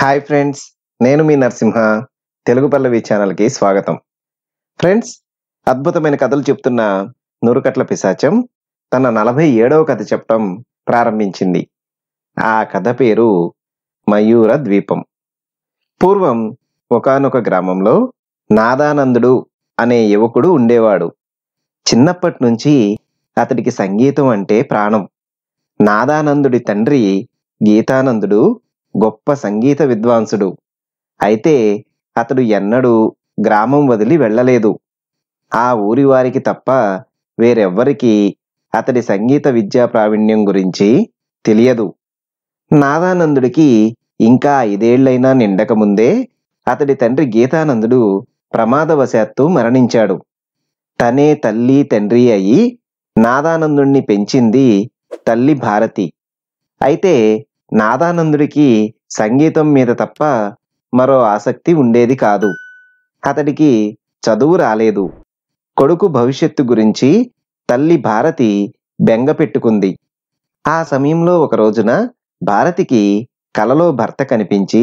Hi friends, నేను మీ నరసింహ. తెలుగు పల్లవి ఛానల్కి స్వాగతం. ఫ్రెండ్స్, అద్భుతమైన కథలు చెప్తున్న నూరుకట్ల పిశాచం తన 47వ కథ చెప్పడం ప్రారంభించింది. ఆ కథ పేరు మయూరద్వీపం. పూర్వం ఒకానొక గ్రామంలో నాదానందుడు అనే యువకుడు ఉండేవాడు. చిన్నప్పటి నుంచి అతడికి సంగీతం అంటే ప్రాణం. నాదానందుడి తండ్రి గీతానందుడు గొప్ప సంగీత విద్వాంసుడు. అయితే అతడు ఎన్నడూ గ్రామం వదిలి వెళ్ళలేదు. ఆ ఊరి వారికి తప్ప వేరెవ్వరికీ అతడి సంగీత విద్యా ప్రావీణ్యం గురించి తెలియదు. నాదానందుడికి ఇంకా 5 ఏళ్లైనా నిండకముందే అతడి తండ్రి గీతానందుడు ప్రమాదవశాత్తు మరణించాడు. తనే తల్లి తండ్రి అయి నాదానందుణ్ణి పెంచింది తల్లి భారతి. అయితే నాదానందుడికి సంగీతం మీద తప్ప మరో ఆసక్తి ఉండేది కాదు. అతడికి చదువు రాలేదు. కొడుకు భవిష్యత్తు గురించి తల్లి భారతి బెంగ పెట్టుకుంది. ఆ సమయంలో ఒక రోజున భారతికి కలలో భర్త కనిపించి,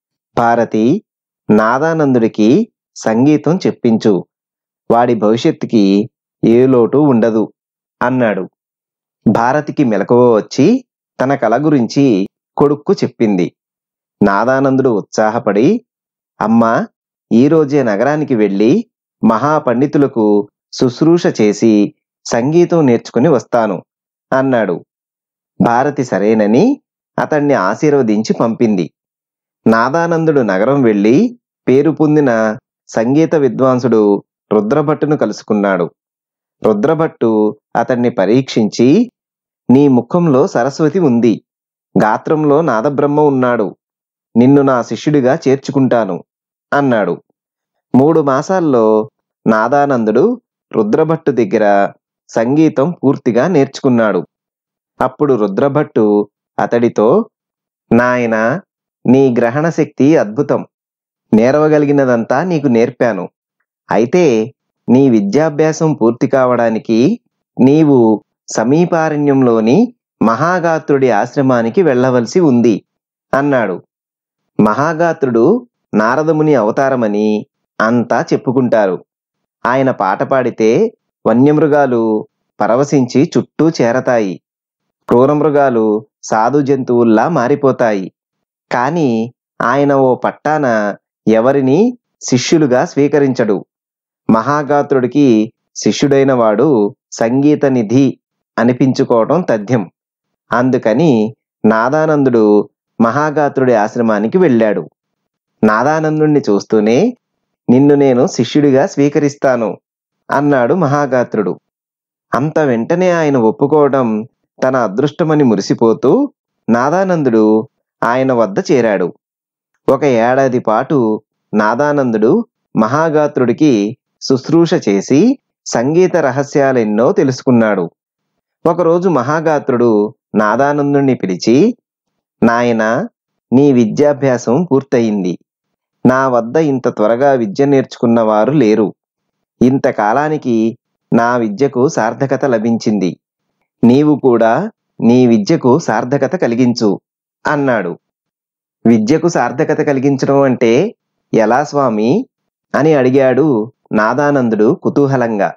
భారతి, నాదానందుడికి సంగీతం చెప్పించు, వాడి భవిష్యత్తుకి ఏ లోటు ఉండదు అన్నాడు. భారతికి మెలకువ వచ్చి తన కల గురించి కొడుక్కు చెప్పింది. నాదానందుడు ఉత్సాహపడి, అమ్మా, ఈరోజే నగరానికి వెళ్ళి మహాపండితులకు శుశ్రూష చేసి సంగీతం నేర్చుకుని వస్తాను అన్నాడు. భారతి సరేనని అతన్ని ఆశీర్వదించి పంపింది. నాదానందుడు నగరం వెళ్ళి పేరు పొందిన సంగీత విద్వాంసుడు రుద్రభట్టును కలుసుకున్నాడు. రుద్రభట్టు అతన్ని పరీక్షించి, నీ ముఖంలో సరస్వతి ఉంది, గాత్రంలో నాదబ్రహ్మ ఉన్నాడు, నిన్ను నా శిష్యుడిగా చేర్చుకుంటాను అన్నాడు. 3 మాసాల్లో నాదానందుడు రుద్రభట్టు దగ్గర సంగీతం పూర్తిగా నేర్చుకున్నాడు. అప్పుడు రుద్రభట్టు అతడితో, నాయనా, నీ గ్రహణ శక్తి అద్భుతం, నేర్వగలిగినదంతా నీకు నేర్పాను. అయితే నీ విద్యాభ్యాసం పూర్తి కావడానికి నీవు సమీపారణ్యంలోని మహాగాత్రుడి ఆశ్రమానికి వెళ్ళవలసి ఉంది అన్నాడు. మహాగాత్రుడు నారదముని అవతారమని అంతా చెప్పుకుంటారు. ఆయన పాట పాడితే వన్యమృగాలు పరవశించి చుట్టూ చేరతాయి, క్రూరమృగాలు సాధు జంతువుల్లా మారిపోతాయి. కాని ఆయన ఓ పట్టాన ఎవరిని శిష్యులుగా స్వీకరించడు. మహాగాత్రుడికి శిష్యుడైన వాడు సంగీత నిధి అనిపించుకోవటం తథ్యం. అందుకని నాదానందుడు మహాగాత్రుడి ఆశ్రమానికి వెళ్ళాడు. నాదానందుణ్ణి చూస్తూనే, నిన్ను నేను శిష్యుడిగా స్వీకరిస్తాను అన్నాడు మహాగాత్రుడు. అంత వెంటనే ఆయన ఒప్పుకోవడం తన అదృష్టమని మురిసిపోతూ నాదానందుడు ఆయన వద్ద చేరాడు. 1 ఏడాది పాటు నాదానందుడు మహాగాత్రుడికి శుశ్రూష చేసి సంగీత రహస్యాలెన్నో తెలుసుకున్నాడు. ఒకరోజు మహాగాత్రుడు నాదానందుణ్ణి పిలిచి, నాయనా, నీ విద్యాభ్యాసం పూర్తయింది. నా వద్ద ఇంత త్వరగా విద్య నేర్చుకున్నవారు లేరు. ఇంతకాలానికి నా విద్యకు సార్థకత లభించింది. నీవు కూడా నీ విద్యకు సార్థకత కలిగించు అన్నాడు. విద్యకు సార్థకత కలిగించడం అంటే ఎలా స్వామి అని అడిగాడు నాదానందుడు కుతూహలంగా.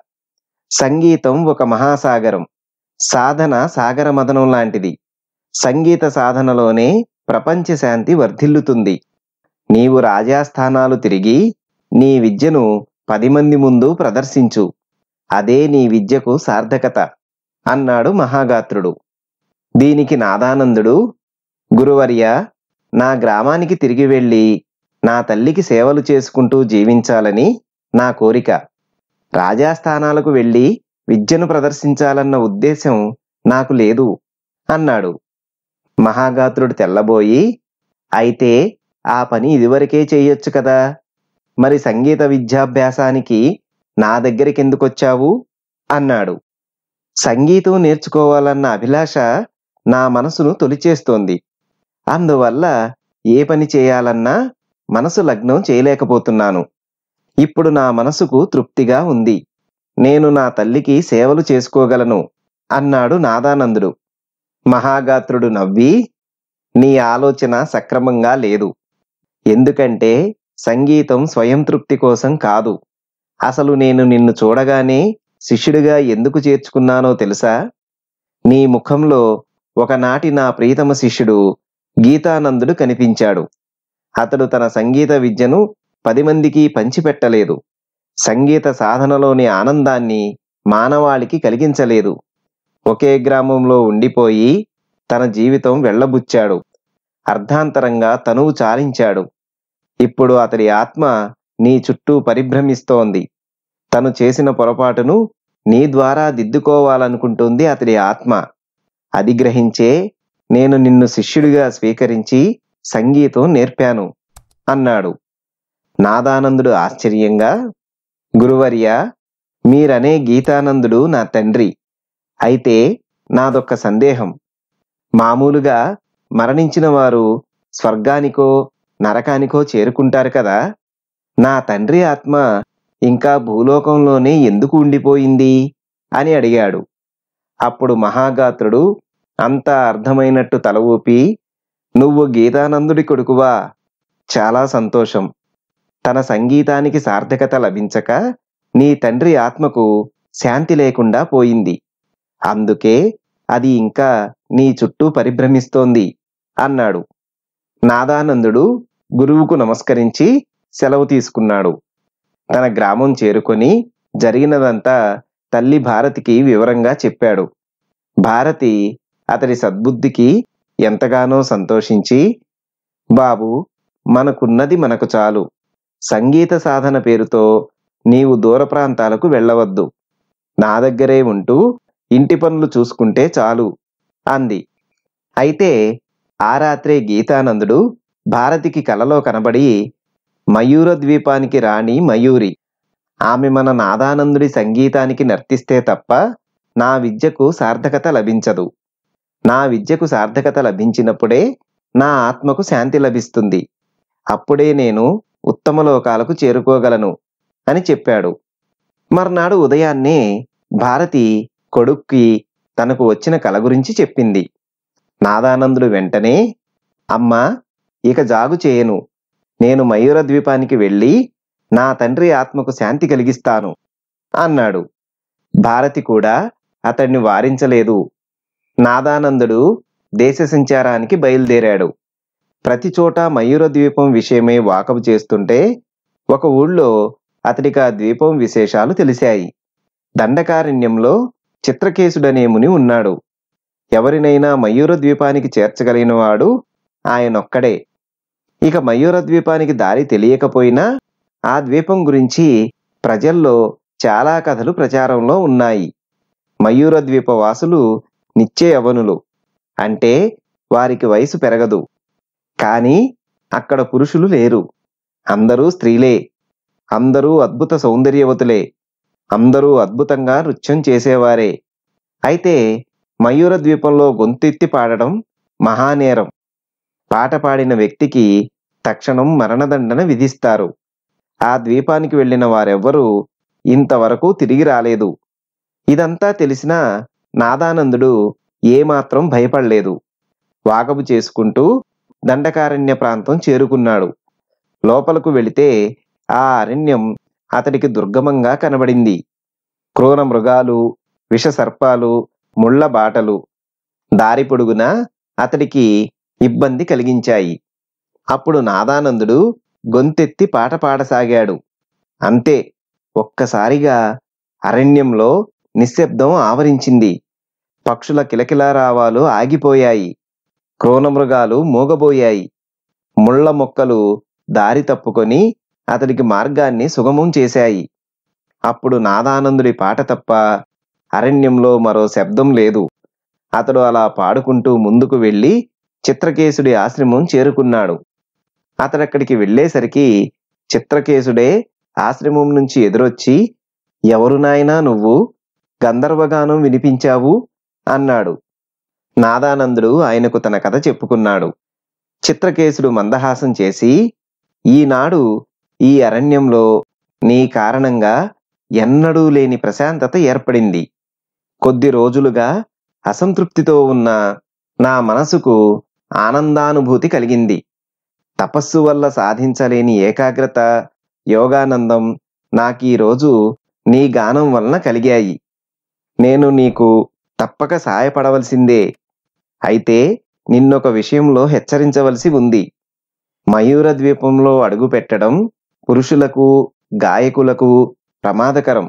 సంగీతం ఒక మహాసాగరం, సాధన సాగర మదనం లాంటిది. సంగీత సాధనలోనే ప్రపంచ శాంతి వర్ధిల్లుతుంది. నీవు రాజాస్థానాలు తిరిగి నీ విద్యను 10 మంది ముందు ప్రదర్శించు, అదే నీ విద్యకు సార్థకత అన్నాడు మహాగాత్రుడు. దీనికి నాదానందుడు, గురువర్య, నా గ్రామానికి తిరిగి వెళ్ళి నా తల్లికి సేవలు చేసుకుంటూ జీవించాలని నా కోరిక. రాజాస్థానాలకు వెళ్ళి విద్యను ప్రదర్శించాలన్న ఉద్దేశం నాకు లేదు అన్నాడు. మహాగాత్రుడు తెల్లబోయి, అయితే ఆ పని ఇదివరకే చెయ్యొచ్చు కదా, మరి సంగీత విద్యాభ్యాసానికి నా దగ్గరికెందుకొచ్చావు అన్నాడు. సంగీతం నేర్చుకోవాలన్న అభిలాష నా మనసును తొలిచేస్తోంది. అందువల్ల ఏ పని చేయాలన్నా మనసు లగ్నం చేయలేకపోతున్నాను. ఇప్పుడు నా మనసుకు తృప్తిగా ఉంది. నేను నా తల్లికి సేవలు చేసుకోగలను అన్నాడు నాదానందుడు. మహాగాత్రుడు నవ్వి, నీ ఆలోచన సక్రమంగా లేదు. ఎందుకంటే సంగీతం స్వయం తృప్తి కోసం కాదు. అసలు నేను నిన్ను చూడగానే శిష్యుడిగా ఎందుకు చేర్చుకున్నానో తెలుసా? నీ ముఖంలో ఒకనాటి నా ప్రియతమ శిష్యుడు గీతానందుడు కనిపించాడు. అతడు తన సంగీత విద్యను 10 మందికి పంచిపెట్టలేదు. సంగీత సాధనలోని ఆనందాన్ని మానవాళికి కలిగించలేదు. ఒకే గ్రామంలో ఉండిపోయి తన జీవితం వెళ్ళబుచ్చాడు. అర్ధాంతరంగా తనువు చాలించాడు. ఇప్పుడు అతడి ఆత్మ నీ చుట్టూ పరిభ్రమిస్తోంది. తను చేసిన పొరపాటును నీ ద్వారా దిద్దుకోవాలనుకుంటుంది అతడి ఆత్మ. అది గ్రహించే నేను నిన్ను శిష్యుడిగా స్వీకరించి సంగీతం నేర్పాను అన్నాడు. నాదానందుడు ఆశ్చర్యంగా, గురువర్యా, మీరనే గీతానందుడు నా తండ్రి. అయితే నాదొక్క సందేహం. మామూలుగా మరణించిన వారు స్వర్గానికో నరకానికో చేరుకుంటారు కదా. నా తండ్రి ఆత్మ ఇంకా భూలోకంలోనే ఎందుకు ఉండిపోయింది అని అడిగాడు. అప్పుడు మహాగాత్రుడు అంతా అర్థమైనట్టు తల ఊపి, నువ్వు గీతానందుడి కొడుకువా? చాలా సంతోషం. తన సంగీతానికి సార్థకత లభించక నీ తండ్రి ఆత్మకు శాంతి లేకుండా పోయింది. అందుకే అది ఇంకా నీ చుట్టూ పరిభ్రమిస్తోంది అన్నాడు. నాదానందుడు గురువుకు నమస్కరించి సెలవు తీసుకున్నాడు. తన గ్రామం చేరుకొని జరిగినదంతా తల్లి భారతికి వివరంగా చెప్పాడు. భారతి అతడి సద్బుద్ధికి ఎంతగానో సంతోషించి, బాబు, మనకున్నది మనకు చాలు. సంగీత సాధన పేరుతో నీవు దూర ప్రాంతాలకు వెళ్ళవద్దు. నా దగ్గరే ఉంటూ ఇంటి పనులు చూసుకుంటే చాలు అంది. అయితే ఆ రాత్రే గీతానందుడు భారతికి కలలో కనబడి, మయూరద్వీపానికి రాణి మయూరి. ఆమె మన నాదానందుడి సంగీతానికి నర్తిస్తే తప్ప నా విద్యకు సార్థకత లభించదు. నా విద్యకు సార్థకత లభించినప్పుడే నా ఆత్మకు శాంతి లభిస్తుంది. అప్పుడే నేను ఉత్తమ లోకాలకు చేరుకోగలను అని చెప్పాడు. మర్నాడు ఉదయాన్నే భారతి కొడుక్కి తనకు వచ్చిన కల గురించి చెప్పింది. నాదానందుడు వెంటనే, అమ్మా, ఇక జాగు చేయను. నేను మయూరద్వీపానికి వెళ్ళి నా తండ్రి ఆత్మకు శాంతి కలిగిస్తాను అన్నాడు. భారతి కూడా అతడిని వారించలేదు. నాదానందుడు దేశ సంచారానికి బయలుదేరాడు. ప్రతి చోట మయూరద్వీపం విషయమై వాకబు చేస్తుంటే ఒక ఊళ్ళో అతడికి ఆ ద్వీపం విశేషాలు తెలిసాయి. దండకారణ్యంలో చిత్రకేశుడనే ముని ఉన్నాడు. ఎవరినైనా మయూరద్వీపానికి చేర్చగలిగినవాడు ఆయనొక్కడే. ఇక మయూరద్వీపానికి దారి తెలియకపోయినా ఆ ద్వీపం గురించి ప్రజల్లో చాలా కథలు ప్రచారంలో ఉన్నాయి. మయూరద్వీప వాసులు నిత్య యవ్వనులు, అంటే వారికి వయసు పెరగదు. కానీ అక్కడ పురుషులు లేరు. అందరూ స్త్రీలే. అందరూ అద్భుత సౌందర్యవతులే. అందరూ అద్భుతంగా నృత్యం చేసేవారే. అయితే మయూరద్వీపంలో గొంతెత్తి పాడడం మహానేరం. పాట పాడిన వ్యక్తికి తక్షణం మరణదండన విధిస్తారు. ఆ ద్వీపానికి వెళ్ళిన వారెవ్వరూ ఇంతవరకు తిరిగి రాలేదు. ఇదంతా తెలిసిన నాదానందుడు ఏమాత్రం భయపడలేదు. వాకబు చేసుకుంటూ దండకారణ్య ప్రాంతం చేరుకున్నాడు. లోపలకు వెళితే ఆ అరణ్యం అతడికి దుర్గమంగా కనబడింది. క్రూర మృగాలు, విషసర్పాలు, ముళ్ళ బాటలు దారి పొడుగునా అతడికి ఇబ్బంది కలిగించాయి. అప్పుడు నాదానందుడు గొంతెత్తి పాట పాడసాగాడు. అంతే, ఒక్కసారిగా అరణ్యంలో నిశ్శబ్దం ఆవరించింది. పక్షుల కిలకిలారావాలు ఆగిపోయాయి. క్రూరమృగాలు మూగబోయాయి. ముళ్ళ మొక్కలు దారి తప్పుకొని అతడికి మార్గాన్ని సుగమం చేశాయి. అప్పుడు నాదానందుడి పాట తప్ప అరణ్యంలో మరో శబ్దం లేదు. అతడు అలా పాడుకుంటూ ముందుకు వెళ్ళి చిత్రకేశుడి ఆశ్రమం చేరుకున్నాడు. అతడక్కడికి వెళ్ళేసరికి చిత్రకేశుడే ఆశ్రమం నుంచి ఎదురొచ్చి, ఎవరు నాయనా నువ్వు? గంధర్వగానం వినిపించావు అన్నాడు. నాదానందుడు ఆయనకు తన కథ చెప్పుకున్నాడు. చిత్రకేశుడు మందహాసం చేసి, ఈనాడు ఈ అరణ్యంలో నీ కారణంగా ఎన్నడూ లేని ప్రశాంతత ఏర్పడింది. కొద్ది రోజులుగా అసంతృప్తితో ఉన్న నా మనసుకు ఆనందానుభూతి కలిగింది. తపస్సు వల్ల సాధించలేని ఏకాగ్రత, యోగానందం నాకీరోజు నీ గానం వలన కలిగాయి. నేను నీకు తప్పక సహాయపడవలసిందే. అయితే నిన్నొక విషయంలో హెచ్చరించవలసి ఉంది. మయూరద్వీపంలో అడుగుపెట్టడం పురుషులకు, గాయకులకు ప్రమాదకరం.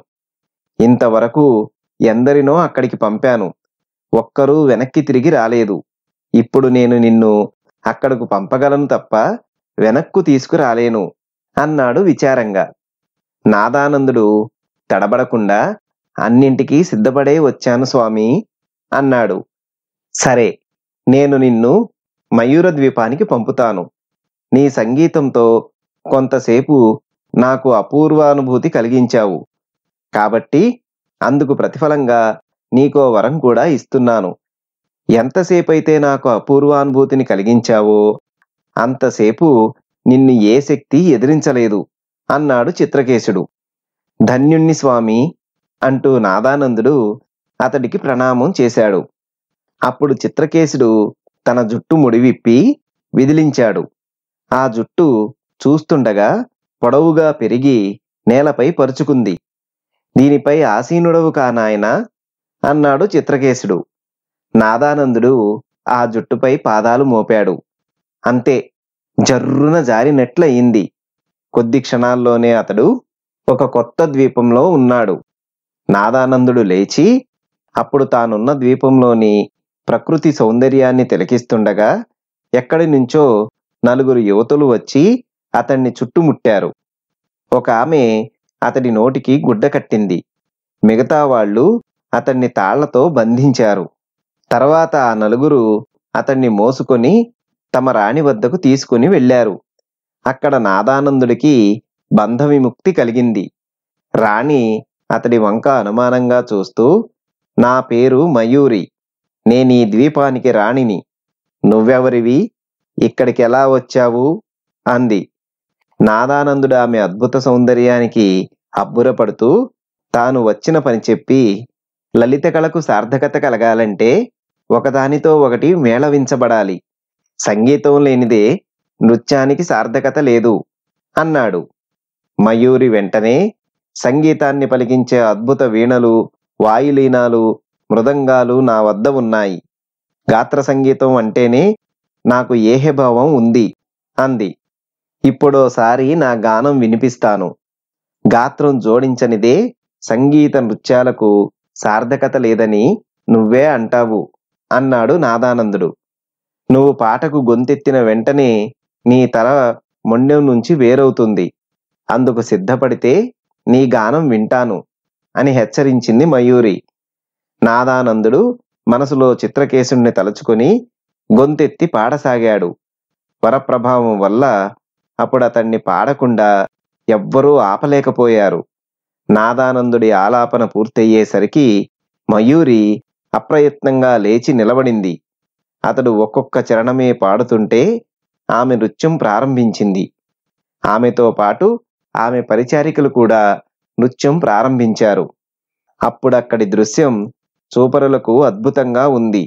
ఇంతవరకు ఎందరినో అక్కడికి పంపాను. ఒక్కరూ వెనక్కి తిరిగి రాలేదు. ఇప్పుడు నేను నిన్ను అక్కడకు పంపగలను తప్ప వెనక్కు తీసుకురాలేను అన్నాడు విచారంగా. నాదానందుడు తడబడకుండా అన్నింటికీ సిద్ధపడే వచ్చాను స్వామి అన్నాడు. సరే, నేను నిన్ను మయూరద్వీపానికి పంపుతాను. నీ సంగీతంతో కొంతసేపు నాకు అపూర్వానుభూతి కలిగించావు. కాబట్టి అందుకు ప్రతిఫలంగా నీకో వరం కూడా ఇస్తున్నాను. ఎంతసేపైతే నాకు అపూర్వానుభూతిని కలిగించావో అంతసేపు నిన్ను ఏ శక్తి ఎదిరించలేదు అన్నాడు చిత్రకేశుడు. ధన్యుణ్ణి స్వామి అంటూ నాదానందుడు అతడికి ప్రణామం చేశాడు. అప్పుడు చిత్రకేశుడు తన జుట్టు ముడివిప్పి విదిలించాడు. ఆ జుట్టు చూస్తుండగా పొడవుగా పెరిగి నేలపై పరుచుకుంది. దీనిపై ఆసీనుడవు కానాయనా అన్నాడు చిత్రకేశుడు. నాదానందుడు ఆ జుట్టుపై పాదాలు మోపాడు. అంతే, జర్రున జారినట్లయింది. కొద్ది క్షణాల్లోనే అతడు ఒక కొత్త ద్వీపంలో ఉన్నాడు. నాదానందుడు లేచి అప్పుడు తానున్న ద్వీపంలోని ప్రకృతి సౌందర్యాన్ని తిలకిస్తుండగా ఎక్కడి నుంచో నలుగురు యువతులు వచ్చి అతన్ని చుట్టుముట్టారు. ఒక ఆమె అతడి నోటికి గుడ్డ కట్టింది. మిగతా వాళ్ళు అతన్ని తాళ్లతో బంధించారు. తర్వాత ఆ నలుగురు అతన్ని మోసుకొని తమ రాణి వద్దకు తీసుకుని వెళ్లారు. అక్కడ నాదానందుడికి బంధ విముక్తి కలిగింది. రాణి అతడి వంక అనుమానంగా చూస్తూ, నా పేరు మయూరి. నేనీ ద్వీపానికి రాణిని. నువ్వెవరివి? ఇక్కడికెలా వచ్చావు? అంది. నాదానందుడు ఆమె అద్భుత సౌందర్యానికి అబ్బురపడుతూ తాను వచ్చిన పని చెప్పి, లలిత కళకు సార్థకత కలగాలంటే ఒకదానితో ఒకటి మేళవించబడాలి. సంగీతం లేనిదే నృత్యానికి సార్థకత లేదు అన్నాడు. మయూరి వెంటనే సంగీతాన్ని పలికించే అద్భుత వీణలు, వాయులీనాలు, మృదంగాలు నా వద్ద ఉన్నాయి. గాత్ర సంగీతం అంటేనే నాకు ఏహభావం ఉంది అంది. ఇప్పుడోసారి నా గానం వినిపిస్తాను. గాత్రం జోడించనిదే సంగీత నృత్యాలకు సార్థకత లేదని నువ్వే అంటావు అన్నాడు నాదానందుడు. నువ్వు పాటకు గొంతెత్తిన వెంటనే నీ తల మొండెం నుంచి వేరవుతుంది. అందుకు సిద్ధపడితే నీ గానం వింటాను అని హెచ్చరించింది మయూరి. నాదానందుడు మనసులో చిత్రకేశుణ్ణి తలుచుకొని గొంతెత్తి పాడసాగాడు. వరప్రభావం వల్ల అప్పుడతన్ని పాడకుండా ఎవ్వరూ ఆపలేకపోయారు. నాదానందుడి ఆలాపన పూర్తయ్యేసరికి మయూరి అప్రయత్నంగా లేచి నిలబడింది. అతడు ఒక్కొక్క చరణమే పాడుతుంటే ఆమె నృత్యం ప్రారంభించింది. ఆమెతో పాటు ఆమె పరిచారికలు కూడా నృత్యం ప్రారంభించారు. అప్పుడక్కడి దృశ్యం చూపరులకు అద్భుతంగా ఉంది.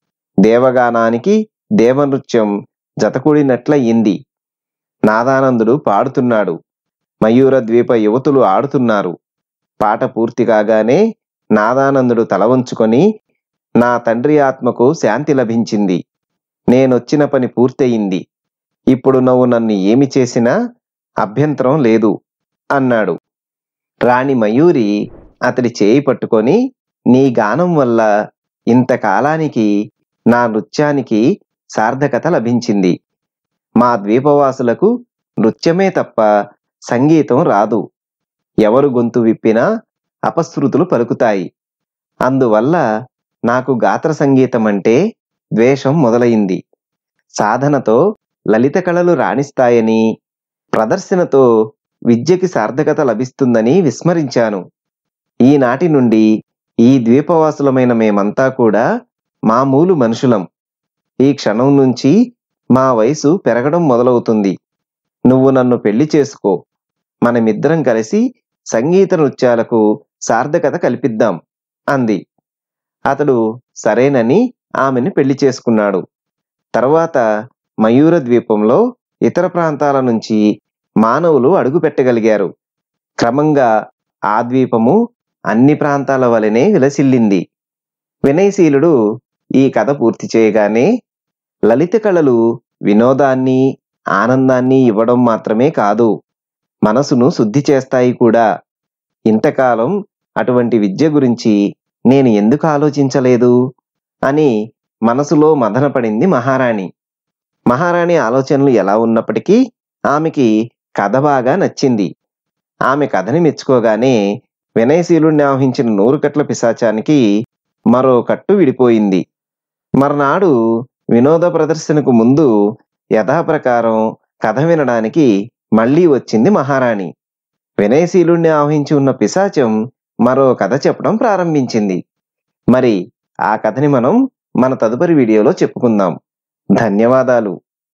దేవగానానికి దేవనృత్యం జతకూడినట్లయింది. నాదానందుడు పాడుతున్నాడు. మయూరద్వీప యువతులు ఆడుతున్నారు. పాట పూర్తి కాగానే నాదానందుడు తల వంచుకొని, నా తండ్రి ఆత్మకు శాంతి లభించింది. నేనొచ్చిన పని పూర్తయింది. ఇప్పుడు నువ్వు నన్ను ఏమి చేసినా అభ్యంతరం లేదు అన్నాడు. రాణి మయూరి అతడి చేయి పట్టుకొని, నీ గానం వల్ల ఇంతకాలానికి నా నృత్యానికి సార్థకత లభించింది. మా ద్వీపవాసులకు నృత్యమే తప్ప సంగీతం రాదు. ఎవరు గొంతు విప్పినా అపశృతులు పలుకుతాయి. అందువల్ల నాకు గాత్ర సంగీతం అంటే ద్వేషం మొదలైంది. సాధనతో లలిత కళలు రాణిస్తాయని, ప్రదర్శనతో విద్యకి సార్థకత లభిస్తుందని విస్మరించాను. ఈనాటి నుండి ఈ ద్వీపవాసులమైన మేమంతా కూడా మామూలు మనుషులం. ఈ క్షణం నుంచి మా వయసు పెరగడం మొదలవుతుంది. నువ్వు నన్ను పెళ్లి చేసుకో. మనమిద్దరం కలిసి సంగీత నృత్యాలకు సార్థకత కల్పిద్దాం అంది. అతడు సరేనని ఆమెను పెళ్లి చేసుకున్నాడు. తర్వాత మయూర ద్వీపంలో ఇతర ప్రాంతాల నుంచి మానవులు అడుగుపెట్టగలిగారు. క్రమంగా ఆ ద్వీపము అన్ని ప్రాంతాల వలెనే విలసిల్లింది. వినయశీలుడు ఈ కథ పూర్తి చేయగానే, లలిత కళలు వినోదాన్ని, ఆనందాన్ని ఇవ్వడం మాత్రమే కాదు, మనసును శుద్ధి చేస్తాయి కూడా. ఇంతకాలం అటువంటి విద్య గురించి నేను ఎందుకు ఆలోచించలేదు అని మనసులో మదనపడింది మహారాణి. మహారాణి ఆలోచనలు ఎలా ఉన్నప్పటికీ ఆమెకి కథ బాగా నచ్చింది. ఆమె కథని మెచ్చుకోగానే వినయశీలుణ్ణి ఆవహించిన నూరుకట్ల పిశాచానికి మరో కట్టు విడిపోయింది. మర్నాడు వినోద ప్రదర్శనకు ముందు యథాప్రకారం కథ వినడానికి మళ్లీ వచ్చింది మహారాణి. వినయశీలుణ్ణి ఆవహించి ఉన్న పిశాచం మరో కథ చెప్పడం ప్రారంభించింది. మరి ఆ కథని మనం మన తదుపరి వీడియోలో చెప్పుకుందాం. ధన్యవాదాలు.